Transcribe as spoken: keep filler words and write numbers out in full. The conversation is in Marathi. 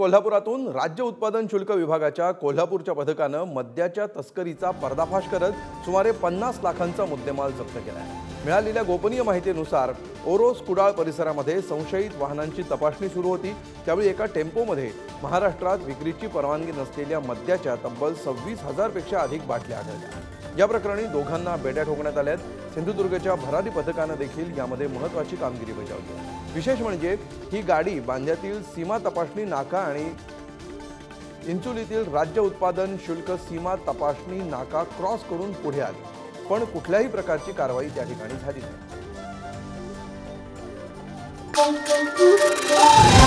कोल्हापुरातून राज्य उत्पादन शुल्क विभागाच्या कोल्हापूरच्या पथकानं मद्याच्या तस्करीचा पर्दाफाश करत सुमारे पन्नास लाखांचा मुद्देमाल जप्त केला आहे। मिळालेल्या गोपनीय माहितीनुसार ओरोस कुडाळ परिसरामध्ये संशयित वाहनांची तपासणी सुरू होती। त्यावेळी एका टेम्पोमध्ये महाराष्ट्रात विक्रीची परवानगी नसलेल्या मद्याच्या तब्बल सव्वीस हजार पेक्षा अधिक बाटल्या आढळल्या। या प्रकरणी दोघांना बेड्या ठोकण्यात आल्या। सिंधुदुर्गच्या भरारी पथकाने देखील यामध्ये महत्त्वाची कामगिरी बजावली। विशेष म्हणजे ही गाडी बांद्यातील सीमा तपासणी नाका आणि इंचुलीतील राज्य उत्पादन शुल्क सीमा तपासणी नाका क्रॉस करून पुढे आली, पण कुठल्याही प्रकारची कारवाई त्या ठिकाणी झाली नाही।